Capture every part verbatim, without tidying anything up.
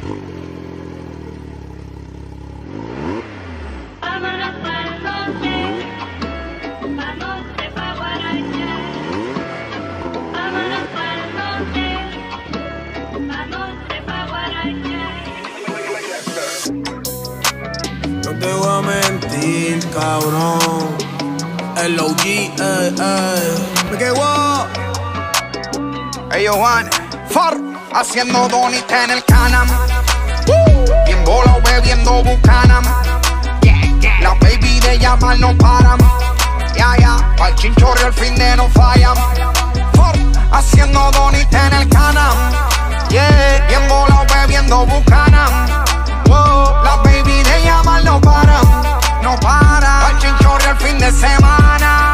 No te voy a mentir, cabrón. El O G, eh, eh. Me quedo. Ellos van far haciendo donita en el canam. Bien volado bebiendo Bucanam. La baby de llamar no paran. Ya, ya, pa'l chinchorro el fin de no fallan. Far haciendo donita en el canam. Yeah, bien volado bebiendo Bucanam. Wow, la baby de llamar no paran. No paran. Pa'l chinchorro el fin de semana.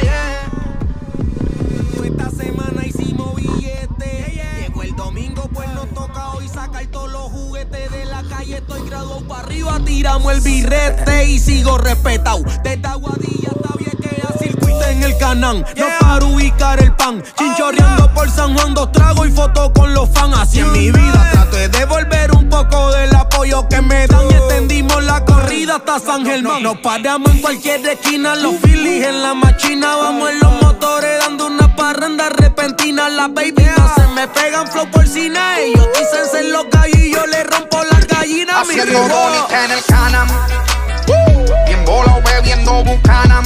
Estoy graduado para arriba, tiramos el birrete y sigo respetado. Desde Aguadilla hasta Vieques a circuito en el Canán. No para ubicar el pan, chinchorreando por San Juan, dos tragos y fotos con los fans. Así en mi vida trato de devolver un poco del apoyo que me dan y extendimos la corrida hasta San Germán. Nos paramos en cualquier esquina, los Phillies en la machina. Vamos en los motores dando una parranda repentina. Las baby no se me pegan flow por cine. Ellos dicen ser los gallos y yo le rompo la gallina. Haciendo bonita en el canam. Bien volado bebiendo Bucanam.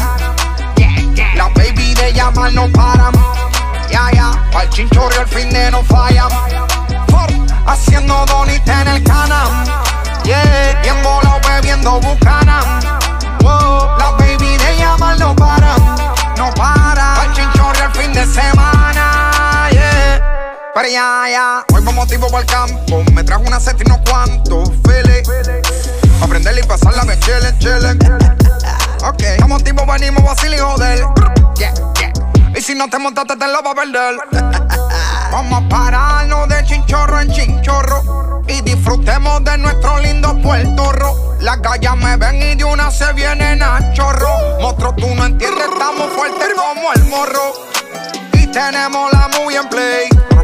La baby de llamar no paran. Ya, ya, pa'l chinchorro el fin de no fallan. Haciendo bonita en el canam. Yeah, bien volado bebiendo Bucanam. Wow, la baby de llamar no paran. No paran. Pa'l chinchorro el fin de semana. Yeah. Pero ya, ya, hoy vamos tipo pa'l campo. Me trajo una set y no cuantos feeling. Pa' aprenderle y pasarla de chile, chile. Ok, estamos tipo, venimos vacil y joder. Yeah, yeah. Y si no te montaste te lo vas a perder. Vamos a pararnos de chinchorro en chinchorro y disfrutemos de nuestro lindo Puerto Rico. Las gallas me ven y de una se vienen a chorro. Monstruo, tú no entiendes, estamos fuertes como el morro. Y tenemos la muy en play.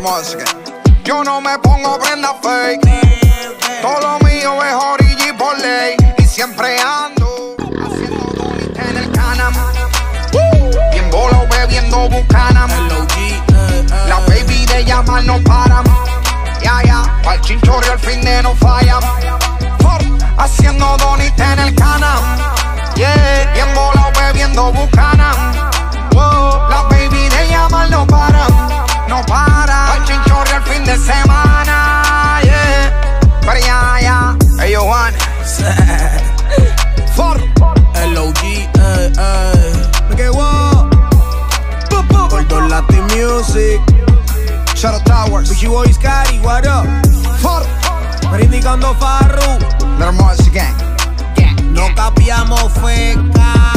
Yo no me pongo prenda fake. Todo lo mío es origi por ley. Y siempre ando haciendo donita en el canam. Bien volado bebiendo Bucanam. La baby de llamar no paran. Ya, ya, pa'l chinchorro el fin de no fallan. Haciendo donita en el canam. Yeah, bien volado bebiendo Bucanam. Wow, la baby de llamar no paran. No paran. Pa'l chinchorro el fin de semana. Yeah, pero ya, ya, ellos van. For el O G, eh, eh. Me quedo. Gordo Latin Music. Shadow Towers. Bichi Boys, Cari, what up? For Indicando Farru. Little Mars Gang. No capiamos feca.